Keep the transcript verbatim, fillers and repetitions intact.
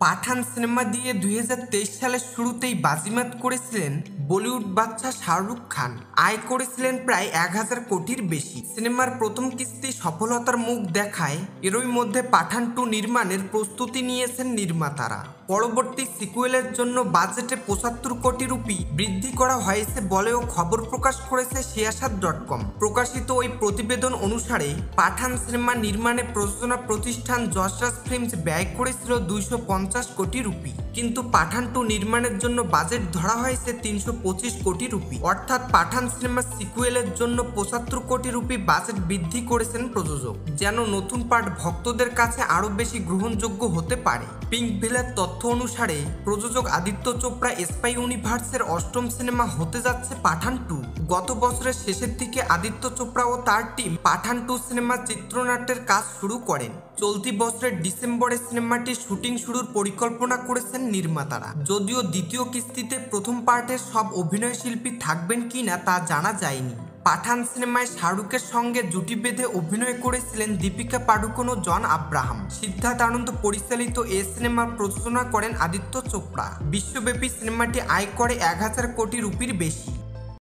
পাঠান cinema দিয়ে দুই হাজার তেইশ সালের শুরুতেই বাজিমাত করেছিলেন বলিউড বাদশা শাহরুখ খান। আয় করেছিলেন প্রায় এক হাজার কোটির বেশি। সিনেমার প্রথম কিস্তি সফলতার মুখ দেখায়। এরই মধ্যে পাঠান টু নির্মাণের প্রস্তুতি নিয়েছেন নির্মাতারা। পরবর্তী সিকুয়েলের জন্য বাজেটে পঁচাত্তর কোটি রুপি বৃদ্ধি করা হয়েছে বলেও খবর প্রকাশ করেছে সিয়াসাত ডট কম। প্রকাশিত ওই প্রতিবেদন অনুসারে পাঠান সিনেমা নির্মাণে প্রযোজনা প্রতিষ্ঠান যশরাজ ফিল্মস ব্যয় করেছিল দুইশো পঞ্চাশ কোটি রুপি, কিন্তু পাঠান টু নির্মাণের জন্য বাজেট ধরা হয়েছে তিনশো পঁচিশ কোটি রুপি। অর্থাৎ পাঠান সিনেমার সিকুয়েলের জন্য পঁচাত্তর কোটি রুপি বাজেট বৃদ্ধি করেছেন প্রযোজক, যেন নতুন পার্ট ভক্তদের কাছে আরো বেশি গ্রহণযোগ্য হতে পারে। পিঙ্ক ভিলের তথ্য অনুসারে প্রযোজক আদিত্য চোপড়া স্পাই ইউনিভার্সের অষ্টম সিনেমা হতে যাচ্ছে পাঠান টু। গত বছরের শেষের দিকে আদিত্য চোপড়া ও তার টিম পাঠান টু সিনেমার চিত্রনাট্যের কাজ শুরু করেন। চলতি বছরের ডিসেম্বরে সিনেমাটির শুটিং শুরুর পরিকল্পনা করেছেন নির্মাতারা। যদিও দ্বিতীয় কিস্তিতে প্রথম পার্টের সব অভিনয় শিল্পী থাকবেন কিনা তা জানা যায়নি। পাঠান সিনেমায় শাহরুখের সঙ্গে জুটি বেঁধে অভিনয় করেছিলেন দীপিকা পাডুকোন ও জন আব্রাহাম। সিদ্ধার্থ আনন্দ পরিচালিত এ সিনেমার প্রযোজনা করেন আদিত্য চোপড়া। বিশ্বব্যাপী সিনেমাটি আয় করে এক হাজার কোটি রুপির বেশি।